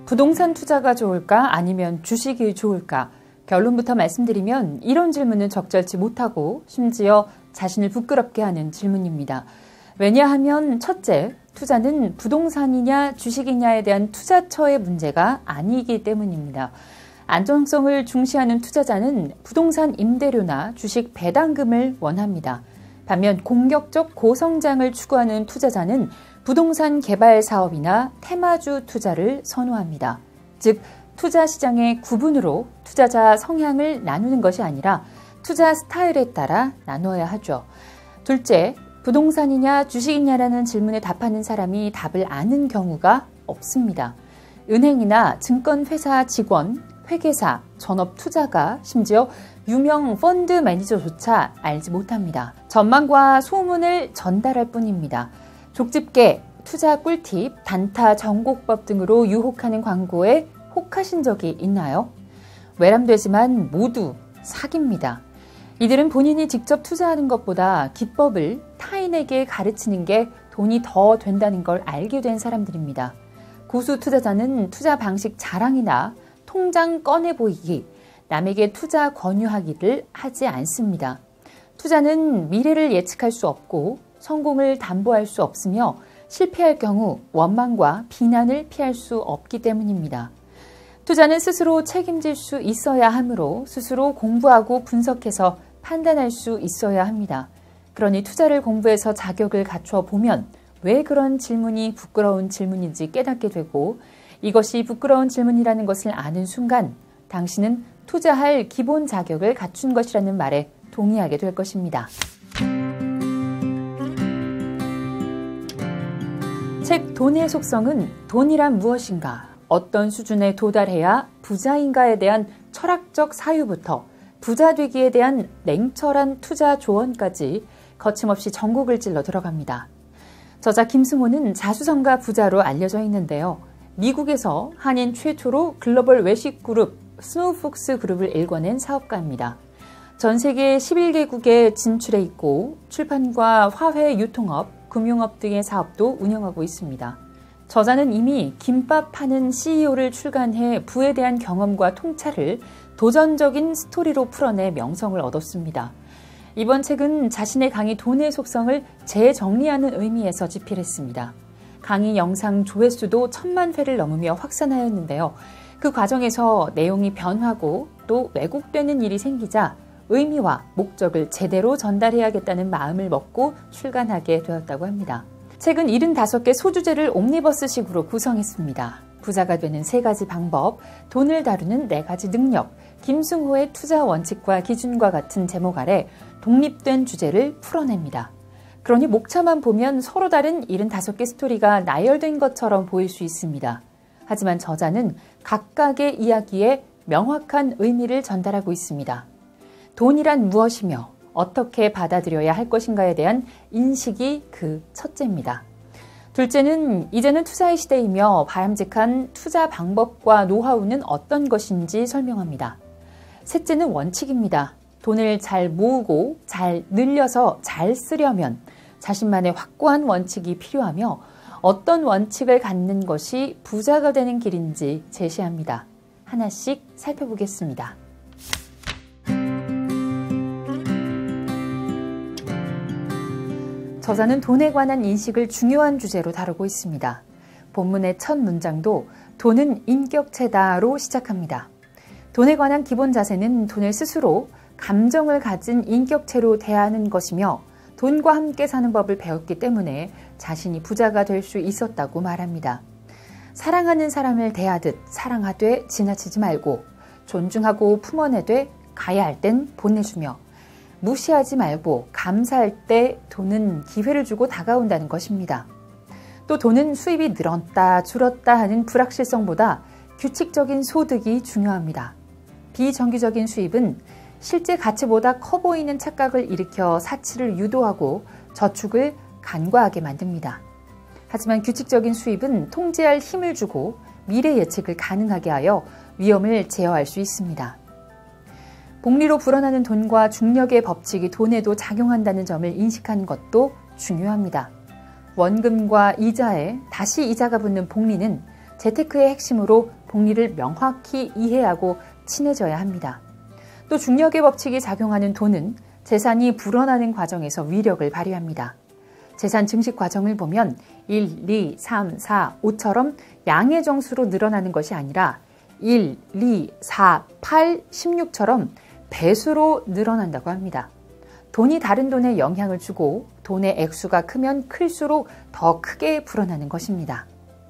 부동산 투자가 좋을까 아니면 주식이 좋을까? 결론부터 말씀드리면 이런 질문은 적절치 못하고 심지어 자신을 부끄럽게 하는 질문입니다. 왜냐하면 첫째, 투자는 부동산이냐 주식이냐에 대한 투자처의 문제가 아니기 때문입니다. 안정성을 중시하는 투자자는 부동산 임대료나 주식 배당금을 원합니다. 반면 공격적 고성장을 추구하는 투자자는 부동산 개발 사업이나 테마주 투자를 선호합니다. 즉, 투자 시장의 구분으로 투자자 성향을 나누는 것이 아니라 투자 스타일에 따라 나눠야 하죠. 둘째, 부동산이냐 주식이냐라는 질문에 답하는 사람이 답을 아는 경우가 없습니다. 은행이나 증권회사 직원, 회계사, 전업투자가 심지어 유명 펀드 매니저조차 알지 못합니다. 전망과 소문을 전달할 뿐입니다. 족집게, 투자 꿀팁, 단타 정곡법 등으로 유혹하는 광고에 혹하신 적이 있나요? 외람되지만 모두 사기입니다. 이들은 본인이 직접 투자하는 것보다 기법을 타인에게 가르치는 게 돈이 더 된다는 걸 알게 된 사람들입니다. 고수 투자자는 투자 방식 자랑이나 통장 꺼내 보이기, 남에게 투자 권유하기를 하지 않습니다. 투자는 미래를 예측할 수 없고 성공을 담보할 수 없으며 실패할 경우 원망과 비난을 피할 수 없기 때문입니다. 투자는 스스로 책임질 수 있어야 하므로 스스로 공부하고 분석해서 판단할 수 있어야 합니다. 그러니 투자를 공부해서 자격을 갖춰 보면 왜 그런 질문이 부끄러운 질문인지 깨닫게 되고 이것이 부끄러운 질문이라는 것을 아는 순간 당신은 투자할 기본 자격을 갖춘 것이라는 말에 동의하게 될 것입니다. 책 돈의 속성은 돈이란 무엇인가, 어떤 수준에 도달해야 부자인가에 대한 철학적 사유부터 부자 되기에 대한 냉철한 투자 조언까지 거침없이 전곡을 찔러 들어갑니다. 저자 김승호는 자수성가 부자로 알려져 있는데요. 미국에서 한인 최초로 글로벌 외식 그룹 스노우폭스 그룹을 일궈낸 사업가입니다. 전 세계 11개국에 진출해 있고 출판과 화훼 유통업, 금융업 등의 사업도 운영하고 있습니다. 저자는 이미 김밥 파는 CEO를 출간해 부에 대한 경험과 통찰을 도전적인 스토리로 풀어내 명성을 얻었습니다. 이번 책은 자신의 강의 돈의 속성을 재정리하는 의미에서 집필했습니다. 강의 영상 조회수도 1000만 회를 넘으며 확산하였는데요. 그 과정에서 내용이 변하고 또 왜곡되는 일이 생기자 의미와 목적을 제대로 전달해야겠다는 마음을 먹고 출간하게 되었다고 합니다. 책은 75개 소주제를 옴니버스식으로 구성했습니다. 부자가 되는 3가지 방법, 돈을 다루는 4가지 능력, 김승호의 투자 원칙과 기준과 같은 제목 아래 독립된 주제를 풀어냅니다. 그러니 목차만 보면 서로 다른 75개 스토리가 나열된 것처럼 보일 수 있습니다. 하지만 저자는 각각의 이야기에 명확한 의미를 전달하고 있습니다. 돈이란 무엇이며 어떻게 받아들여야 할 것인가에 대한 인식이 그 첫째입니다. 둘째는 이제는 투자의 시대이며 바람직한 투자 방법과 노하우는 어떤 것인지 설명합니다. 셋째는 원칙입니다. 돈을 잘 모으고 잘 늘려서 잘 쓰려면 자신만의 확고한 원칙이 필요하며 어떤 원칙을 갖는 것이 부자가 되는 길인지 제시합니다. 하나씩 살펴보겠습니다. 저자는 돈에 관한 인식을 중요한 주제로 다루고 있습니다. 본문의 첫 문장도 돈은 인격체다로 시작합니다. 돈에 관한 기본 자세는 돈을 스스로 감정을 가진 인격체로 대하는 것이며 돈과 함께 사는 법을 배웠기 때문에 자신이 부자가 될 수 있었다고 말합니다. 사랑하는 사람을 대하듯 사랑하되 지나치지 말고 존중하고 품어내되 가야 할 땐 보내주며 무시하지 말고 감사할 때 돈은 기회를 주고 다가온다는 것입니다. 또 돈은 수입이 늘었다 줄었다 하는 불확실성보다 규칙적인 소득이 중요합니다. 비정기적인 수입은 실제 가치보다 커 보이는 착각을 일으켜 사치를 유도하고 저축을 간과하게 만듭니다. 하지만 규칙적인 수입은 통제할 힘을 주고 미래 예측을 가능하게 하여 위험을 제어할 수 있습니다. 복리로 불어나는 돈과 중력의 법칙이 돈에도 작용한다는 점을 인식하는 것도 중요합니다. 원금과 이자에 다시 이자가 붙는 복리는 재테크의 핵심으로 복리를 명확히 이해하고 친해져야 합니다. 또 중력의 법칙이 작용하는 돈은 재산이 불어나는 과정에서 위력을 발휘합니다. 재산 증식 과정을 보면 1, 2, 3, 4, 5처럼 양의 정수로 늘어나는 것이 아니라 1, 2, 4, 8, 16처럼 배수로 늘어난다고 합니다. 돈이 다른 돈에 영향을 주고 돈의 액수가 크면 클수록 더 크게 불어나는 것입니다.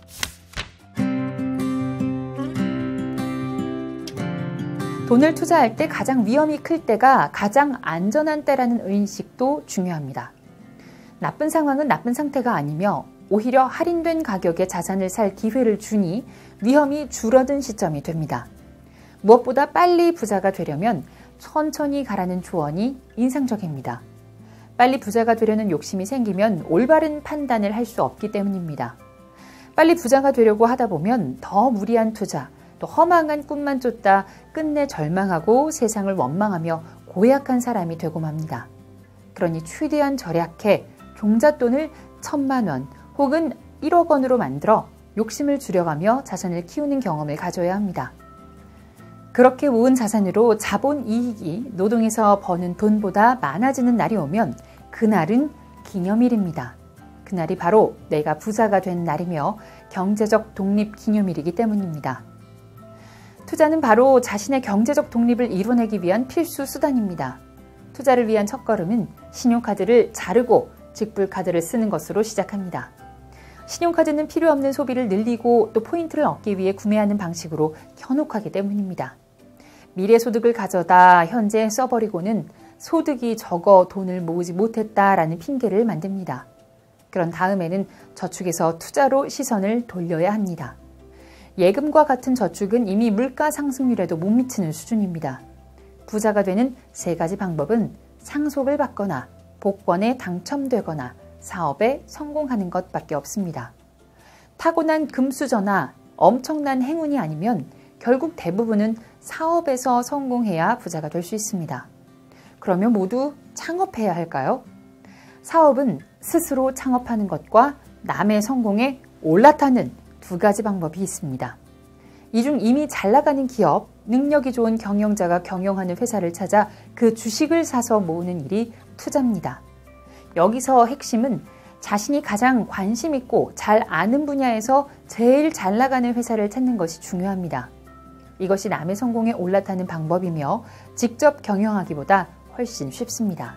돈을 투자할 때 가장 위험이 클 때가 가장 안전한 때라는 인식도 중요합니다. 나쁜 상황은 나쁜 상태가 아니며 오히려 할인된 가격에 자산을 살 기회를 주니 위험이 줄어든 시점이 됩니다. 무엇보다 빨리 부자가 되려면 천천히 가라는 조언이 인상적입니다. 빨리 부자가 되려는 욕심이 생기면 올바른 판단을 할 수 없기 때문입니다. 빨리 부자가 되려고 하다 보면 더 무리한 투자, 또 허망한 꿈만 쫓다 끝내 절망하고 세상을 원망하며 고약한 사람이 되고 맙니다. 그러니 최대한 절약해 종잣돈을 1,000만 원 혹은 1억 원으로 만들어 욕심을 줄여가며 자산을 키우는 경험을 가져야 합니다. 그렇게 모은 자산으로 자본 이익이 노동에서 버는 돈보다 많아지는 날이 오면 그날은 기념일입니다. 그날이 바로 내가 부자가 된 날이며 경제적 독립 기념일이기 때문입니다. 투자는 바로 자신의 경제적 독립을 이뤄내기 위한 필수 수단입니다. 투자를 위한 첫걸음은 신용카드를 자르고 직불카드를 쓰는 것으로 시작합니다. 신용카드는 필요 없는 소비를 늘리고 또 포인트를 얻기 위해 구매하는 방식으로 현혹하기 때문입니다. 미래 소득을 가져다 현재 써버리고는 소득이 적어 돈을 모으지 못했다라는 핑계를 만듭니다. 그런 다음에는 저축에서 투자로 시선을 돌려야 합니다. 예금과 같은 저축은 이미 물가 상승률에도 못 미치는 수준입니다. 부자가 되는 3가지 방법은 상속을 받거나 복권에 당첨되거나 사업에 성공하는 것밖에 없습니다. 타고난 금수저나 엄청난 행운이 아니면 결국 대부분은 사업에서 성공해야 부자가 될 수 있습니다. 그러면 모두 창업해야 할까요? 사업은 스스로 창업하는 것과 남의 성공에 올라타는 2가지 방법이 있습니다. 이 중 이미 잘 나가는 기업, 능력이 좋은 경영자가 경영하는 회사를 찾아 그 주식을 사서 모으는 일이 투자입니다. 여기서 핵심은 자신이 가장 관심 있고 잘 아는 분야에서 제일 잘 나가는 회사를 찾는 것이 중요합니다. 이것이 남의 성공에 올라타는 방법이며 직접 경영하기보다 훨씬 쉽습니다.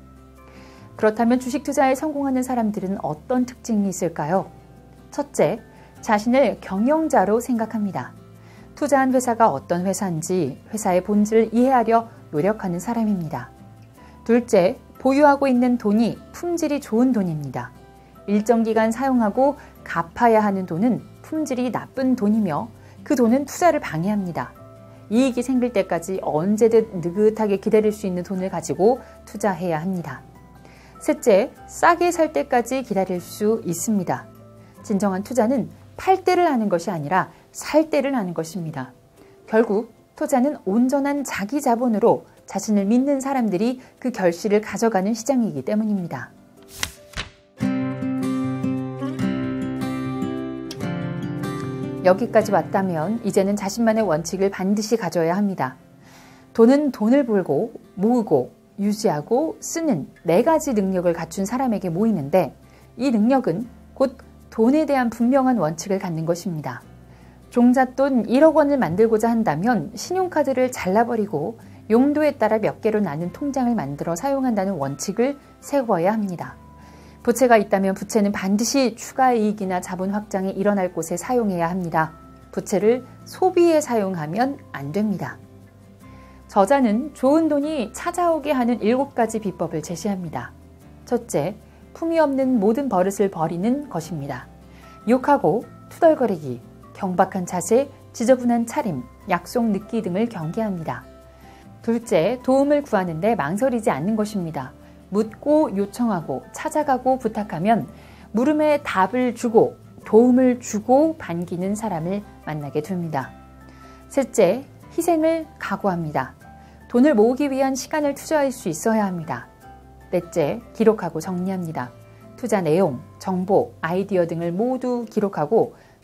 그렇다면 주식 투자에 성공하는 사람들은 어떤 특징이 있을까요? 첫째, 자신을 경영자로 생각합니다. 투자한 회사가 어떤 회사인지 회사의 본질을 이해하려 노력하는 사람입니다. 둘째, 보유하고 있는 돈이 품질이 좋은 돈입니다. 일정 기간 사용하고 갚아야 하는 돈은 품질이 나쁜 돈이며 그 돈은 투자를 방해합니다. 이익이 생길 때까지 언제든 느긋하게 기다릴 수 있는 돈을 가지고 투자해야 합니다. 셋째, 싸게 살 때까지 기다릴 수 있습니다. 진정한 투자는 팔 때를 하는 것이 아니라 살 때를 하는 것입니다. 결국 투자는 온전한 자기 자본으로 자신을 믿는 사람들이 그 결실을 가져가는 시장이기 때문입니다. 여기까지 왔다면 이제는 자신만의 원칙을 반드시 가져야 합니다. 돈은 돈을 벌고 모으고 유지하고 쓰는 4가지 능력을 갖춘 사람에게 모이는데 이 능력은 곧 돈에 대한 분명한 원칙을 갖는 것입니다. 종잣돈 1억 원을 만들고자 한다면 신용카드를 잘라버리고 용도에 따라 몇 개로 나눈 통장을 만들어 사용한다는 원칙을 세워야 합니다. 부채가 있다면 부채는 반드시 추가 이익이나 자본 확장이 일어날 곳에 사용해야 합니다. 부채를 소비에 사용하면 안 됩니다. 저자는 좋은 돈이 찾아오게 하는 7가지 비법을 제시합니다. 첫째, 품위 없는 모든 버릇을 버리는 것입니다. 욕하고 투덜거리기, 경박한 자세, 지저분한 차림, 약속 늦기 등을 경계합니다. 둘째, 도움을 구하는데 망설이지 않는 것입니다. 묻고 요청하고 찾아가고 부탁하면 물음에 답을 주고 도움을 주고 반기는 사람을 만나게 됩니다. 셋째, 희생을 각오합니다. 돈을 모으기 위한 시간을 투자할 수 있어야 합니다. 넷째, 기록하고 정리합니다. 투자 내용, 정보, 아이디어 등을 모두 기록하고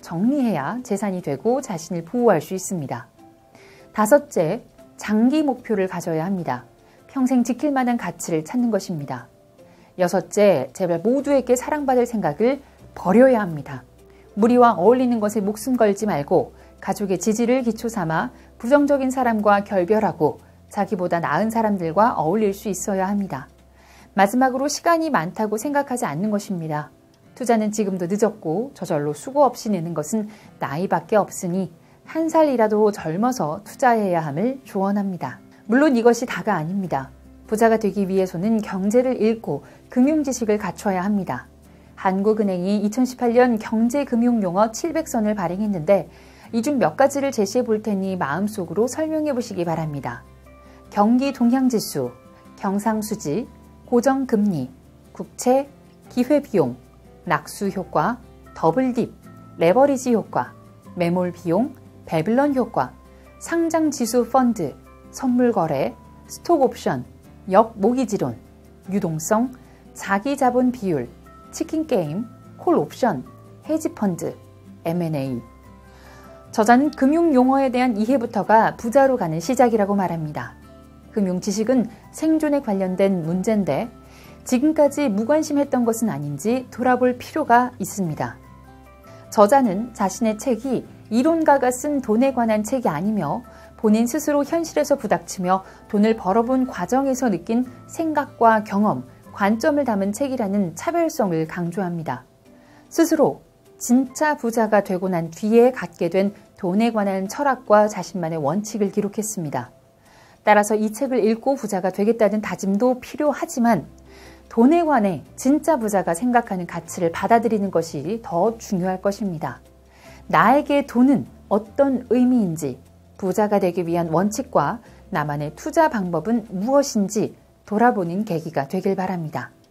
정리해야 재산이 되고 자신을 보호할 수 있습니다. 다섯째, 장기 목표를 가져야 합니다. 평생 지킬 만한 가치를 찾는 것입니다. 여섯째, 제발 모두에게 사랑받을 생각을 버려야 합니다. 무리와 어울리는 것에 목숨 걸지 말고 가족의 지지를 기초 삼아 부정적인 사람과 결별하고 자기보다 나은 사람들과 어울릴 수 있어야 합니다. 마지막으로 시간이 많다고 생각하지 않는 것입니다. 투자는 지금도 늦었고 저절로 수고 없이 내는 것은 나이밖에 없으니 한 살이라도 젊어서 투자해야 함을 조언합니다. 물론 이것이 다가 아닙니다. 부자가 되기 위해서는 경제를 읽고 금융지식을 갖춰야 합니다. 한국은행이 2018년 경제금융용어 700선을 발행했는데 이 중 몇 가지를 제시해 볼 테니 마음속으로 설명해 보시기 바랍니다. 경기 동향지수, 경상수지, 고정금리, 국채, 기회비용, 낙수효과, 더블딥, 레버리지 효과, 매몰비용, 배블런 효과, 상장지수 펀드, 선물거래, 스톡옵션, 역모기지론, 유동성, 자기자본 비율, 치킨게임, 콜옵션, 헤지펀드, M&A. 저자는 금융용어에 대한 이해부터가 부자로 가는 시작이라고 말합니다. 금융지식은 생존에 관련된 문제인데 지금까지 무관심했던 것은 아닌지 돌아볼 필요가 있습니다. 저자는 자신의 책이 이론가가 쓴 돈에 관한 책이 아니며 본인 스스로 현실에서 부닥치며 돈을 벌어본 과정에서 느낀 생각과 경험, 관점을 담은 책이라는 차별성을 강조합니다. 스스로 진짜 부자가 되고 난 뒤에 갖게 된 돈에 관한 철학과 자신만의 원칙을 기록했습니다. 따라서 이 책을 읽고 부자가 되겠다는 다짐도 필요하지만 돈에 관해 진짜 부자가 생각하는 가치를 받아들이는 것이 더 중요할 것입니다. 나에게 돈은 어떤 의미인지, 부자가 되기 위한 원칙과 나만의 투자 방법은 무엇인지 돌아보는 계기가 되길 바랍니다.